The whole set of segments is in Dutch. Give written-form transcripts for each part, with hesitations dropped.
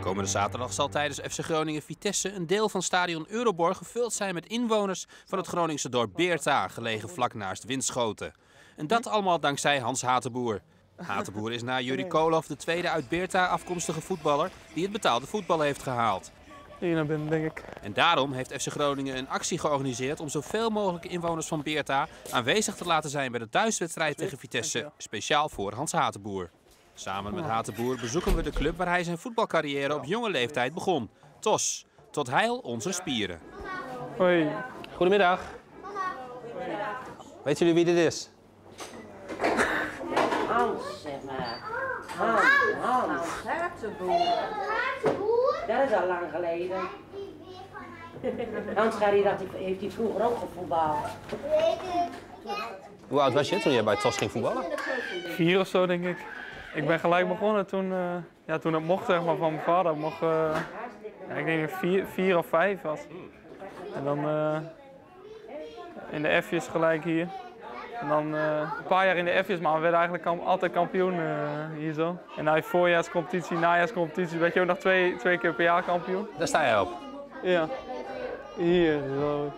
Komende zaterdag zal tijdens FC Groningen-Vitesse een deel van stadion Euroborg gevuld zijn met inwoners van het Groningse dorp Beerta, gelegen vlak naast Winschoten. En dat allemaal dankzij Hans Hatenboer. Hatenboer is na Juri Koolhof de tweede uit Beerta afkomstige voetballer die het betaalde voetballen heeft gehaald. Hier naar binnen, denk ik. En daarom heeft FC Groningen een actie georganiseerd om zoveel mogelijk inwoners van Beerta aanwezig te laten zijn bij de thuiswedstrijd tegen Vitesse, speciaal voor Hans Hatenboer. Samen met Hatenboer bezoeken we de club waar hij zijn voetbalcarrière op jonge leeftijd begon. TOS, tot heil onze spieren. Hoi. Goedemiddag. Weten jullie wie dit is? Hans, zeg maar. Hans Hatenboer. Dat is al lang geleden. Hans heeft hij vroeger ook gevoetbald. Hoe oud was je toen je bij TOS ging voetballen? 4 of zo, denk ik. Ik ben gelijk begonnen toen, toen het mocht, zeg maar, van mijn vader. Ik denk dat 4 of 5 was. En dan in de F'jes gelijk hier. En dan een paar jaar in de F'jes, maar we werden eigenlijk altijd kampioen hier zo. En na je voorjaarscompetitie, najaarscompetitie, werd je ook nog twee keer per jaar kampioen. Daar sta jij op. Ja, hier zo.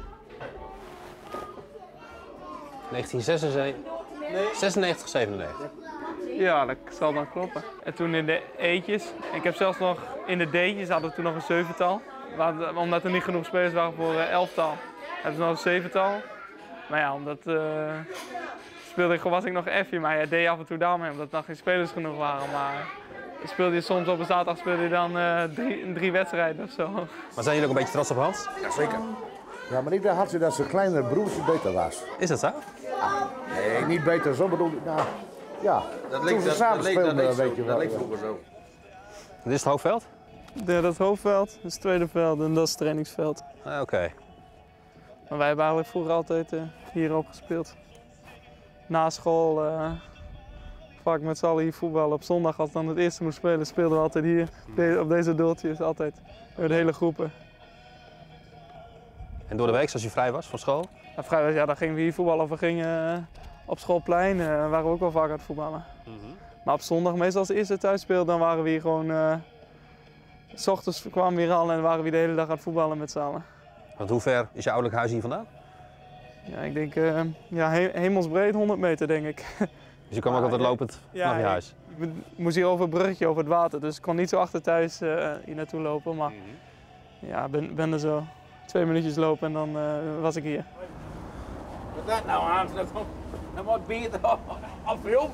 1996, 97. Ja, dat zal dan kloppen. En toen in de E'tjes, ik heb zelfs nog in de D'tjes hadden we toen nog een 7-tal. Omdat er niet genoeg spelers waren voor 11-tal, hebben ze nog een 7-tal. Maar ja, was ik nog F'je, maar ja, deed af en toe daarmee, omdat er nog geen spelers genoeg waren. Maar speelde je soms op een zaterdag dan 3 wedstrijden of zo. Maar zijn jullie ook een beetje trots op Hans? Jazeker. Ja, maar ik dacht dat zijn kleine broertje beter was. Is dat zo? Nee, niet beter, zo bedoel ik. Nou, ja, toen ze samen speelden, weet je wel. Dat leek vroeger zo. Dit is het hoofdveld? Ja, dat is het hoofdveld, dat is het tweede veld en dat is het trainingsveld. Oké. Maar wij hebben eigenlijk vroeger altijd hierop gespeeld. Na school vaak met z'n allen hier voetballen. Op zondag als dan het eerste moest spelen, speelden we altijd hier. Op deze doeltjes, altijd. Door de hele groepen. En door de week, als je vrij was van school? En vrijdag, ja, dan gingen we hier voetballen of we gingen op schoolplein. Waren we ook wel vaak aan het voetballen. Maar op zondag, meestal als de eerste thuis speelde, dan waren we hier gewoon... 's ochtends kwamen we hier al en waren we de hele dag aan het voetballen met z'n allen. Want hoe ver is je ouderlijk huis hier vandaan? Ja, ik denk hemelsbreed 100 meter, denk ik. Dus je kwam ook altijd lopend vanaf je huis? Ik moest hier over een bruggetje over het water, dus ik kon niet zo achter thuis hier naartoe lopen. Maar ja, ben er zo 2 minuutjes lopen en dan was ik hier. Wat dat nou aan? Dat wordt beter op film.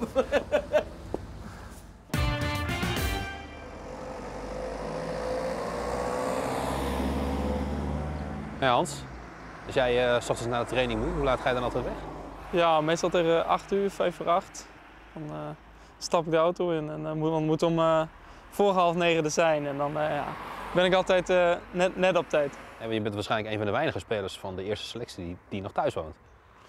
Ja, Hans, als jij 's ochtends naar de training moet, hoe laat ga je dan altijd weg? Ja, meestal tegen 8 uur, 5 voor 8. Dan stap ik de auto in en dan moet om voor 8:30 er zijn. En dan ben ik altijd net op tijd. Ja, maar je bent waarschijnlijk een van de weinige spelers van de eerste selectie die nog thuis woont.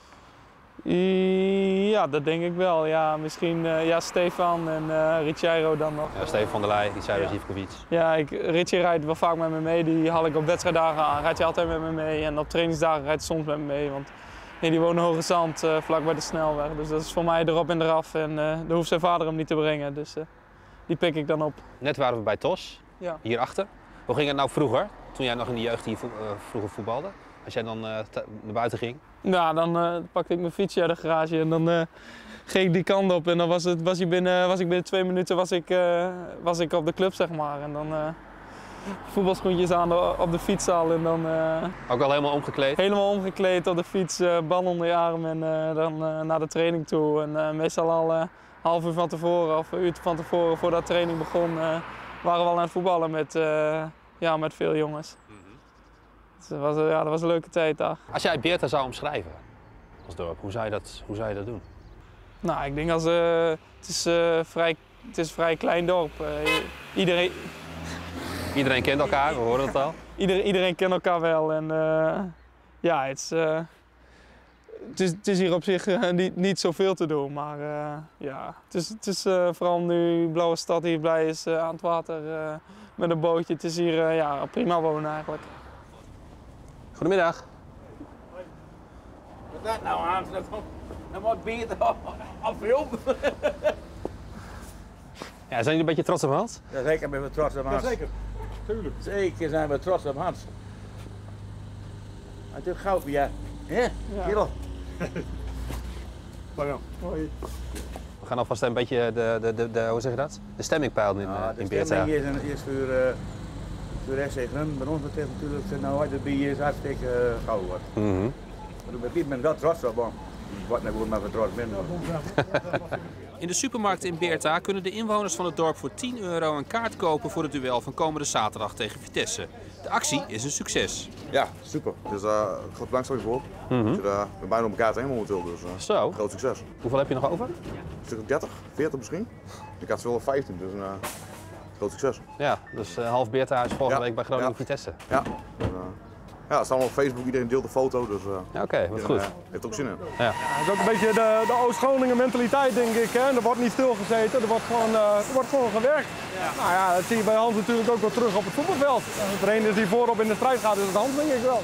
Ja, dat denk ik wel. Ja, misschien Stefan en Ricciero dan nog. Ja, Steven van der Leij, Ricciardo Zivkovic. Ja, Richie rijdt wel vaak met me mee. Die haal ik op wedstrijddagen aan. Rijdt hij altijd met me mee. En op trainingsdagen rijdt hij soms met me mee. Want die woont in Hoge Zand, vlak bij de snelweg. Dus dat is voor mij erop en eraf. En daar hoeft zijn vader hem niet te brengen. Dus die pik ik dan op. Net waren we bij TOS, hierachter. Hoe ging het nou vroeger, toen jij nog in de jeugd hier vroeger voetbalde? Als jij dan naar buiten ging? Ja, dan pakte ik mijn fietsje uit de garage en dan ging ik die kant op. En dan was ik binnen 2 minuten was ik op de club, zeg maar. En dan voetbalschoentjes aan op de fiets al en dan... Ook al helemaal omgekleed? Helemaal omgekleed op de fiets, bal onder je arm en dan naar de training toe. En meestal al een half uur van tevoren of een uur van tevoren, voordat de training begon, waren we al aan het voetballen met veel jongens. Dus dat was een leuke tijd daar. Als jij Beerta zou omschrijven als dorp, hoe zou je dat doen? Nou, ik denk het is een vrij klein dorp. Iedereen kent elkaar, we horen het al. Iedereen kent elkaar wel en ja, het is hier op zich niet zoveel te doen, maar ja, het is vooral nu Blauwe Stad hier blij is aan het water met een bootje. Het is hier prima wonen eigenlijk. Goedemiddag. Wat dat nou aan? Dat wordt beter op film. Ja, zijn jullie een beetje trots op Hans? Ja, zeker ben we trots op Hans. Zeker, tuurlijk. Zeker zijn we trots op Hans. Natuurlijk goud voor jij. Hè? Kerel. We gaan alvast een beetje hoe zeg je dat? De stemming peilen in Beerta. De stemming is voor SC Grun. Bij ons betreft natuurlijk, nou uit de bier is hartstikke goud wordt. Ik ben met dat trots op, man. Wat nou maar voor trots ben. In de supermarkt in Beerta kunnen de inwoners van het dorp voor €10 een kaart kopen voor het duel van komende zaterdag tegen Vitesse. De actie is een succes. Ja, super. Dus groot belangstelling voor. We zijn bijna op elkaar heen momenteel, dus Zo. groot succes. Hoeveel heb je nog over? Een stuk of 30, 40 misschien. Ik had wel 15, dus groot succes. Ja, dus half Beerta is volgende week bij Groningen Vitesse. Ja. Ja, het staat allemaal op Facebook, iedereen deelt de foto, dus Oké, wat goed. heeft ook zin in. Ja. Het is ook een beetje de Oost-Groningen mentaliteit, denk ik. Hè? Er wordt niet stilgezeten, er wordt gewoon gewerkt. Nou ja, dat zie je bij Hans natuurlijk ook wel terug op het voetbalveld. Als er een is die voorop in de strijd gaat, is het Hans, denk ik wel.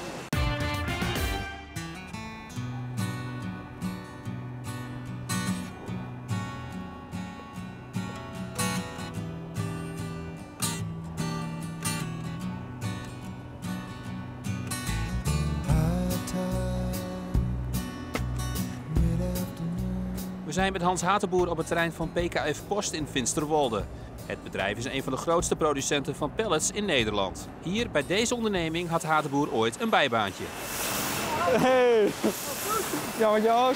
We zijn met Hans Hatenboer op het terrein van PKF Post in Finsterwolde. Het bedrijf is een van de grootste producenten van pallets in Nederland. Hier bij deze onderneming had Hatenboer ooit een bijbaantje. Hey! Ja, met jou ook?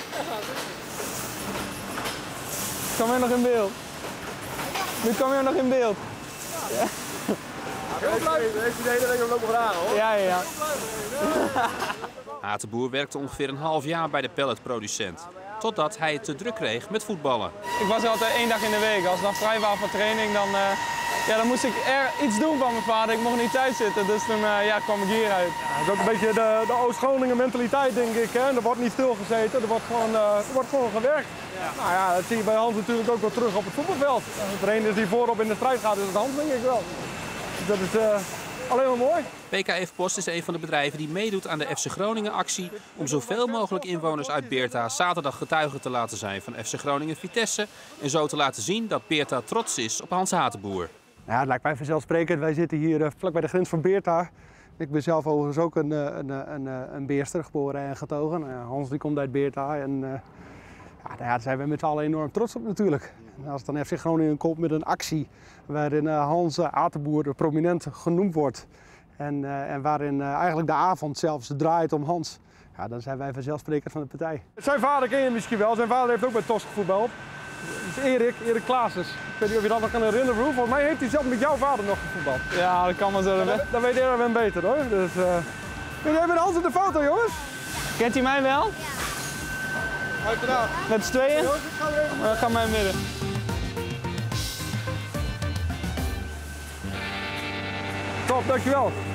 Kom jij nog in beeld? Nu kom je nog in beeld. Ja. Heeft u de hele week ook vragen hoor? Ja. Hatenboer werkte ongeveer een half jaar bij de palletproducent. Totdat hij het te druk kreeg met voetballen. Ik was altijd 1 dag in de week. Als ik dan vrij was voor training, dan moest ik iets doen van mijn vader. Ik mocht niet thuis zitten, dus toen kwam ik hieruit. Ja, het is ook een beetje de Oost-Groningen mentaliteit, denk ik. Hè? Er wordt niet stilgezeten, er wordt gewoon gewerkt. Nou ja, dat zie je bij Hans natuurlijk ook wel terug op het voetbalveld. Als er een is die voorop in de strijd gaat, is het Hans, denk ik wel. Dus dat is alleen maar mooi. PKF Post is een van de bedrijven die meedoet aan de FC Groningen actie om zoveel mogelijk inwoners uit Beerta zaterdag getuige te laten zijn van FC Groningen Vitesse en zo te laten zien dat Beerta trots is op Hans Hatenboer. Ja, het lijkt mij vanzelfsprekend. Wij zitten hier vlak bij de grens van Beerta. Ik ben zelf overigens ook een Beerster, geboren en getogen. Hans die komt uit Beerta en daar zijn we met z'n allen enorm trots op natuurlijk. En als dan FC Groningen komt met een actie waarin Hans Hatenboer prominent genoemd wordt en waarin eigenlijk de avond zelfs draait om Hans, ja, dan zijn wij vanzelfsprekend van de partij. Zijn vader ken je misschien wel. Zijn vader heeft ook bij TOS gevoetbald. Dat is Erik Klaasens. Ik weet niet of je dat nog kan herinneren, broer. Volgens mij heeft hij zelf met jouw vader nog gevoetbald. Ja, dat kan maar zo. Dat weet Erwin beter hoor. Dus, ben jij met Hans in de foto, jongens? Kent hij mij wel? Ja. Uiteraard. Met z'n tweeën? Ja, ga maar in het midden. Top, dankjewel.